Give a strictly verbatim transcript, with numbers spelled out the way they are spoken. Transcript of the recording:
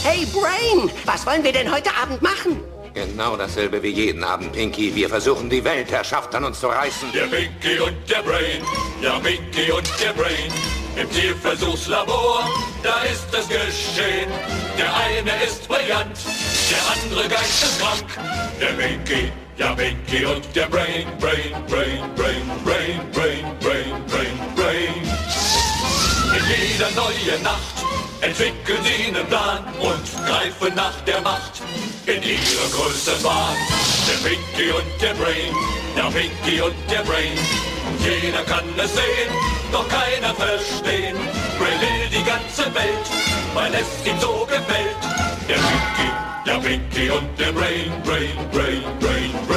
Hey, Brain, was wollen wir denn heute Abend machen? Genau dasselbe wie jeden Abend, Pinky. Wir versuchen, die Weltherrschaft an uns zu reißen. Der Pinky und der Brain, ja, Pinky und der Brain. Im Tierversuchslabor, da ist es geschehen. Der eine ist brillant, der andere geisteskrank. Der Pinky, ja, Pinky und der Brain, Brain, Brain, Brain, Brain, Brain, Brain, Brain, Brain. In jeder neuen Nacht entwickeln sie einen Plan und greifen nach der Macht in ihrer größten Wahn. Der Pinky und der Brain, der Pinky und der Brain. Jeder kann es sehen, doch keiner verstehen. Brain will die ganze Welt, weil es ihm so gefällt. Der Pinky, der Pinky und der Brain, Brain, Brain, Brain, Brain.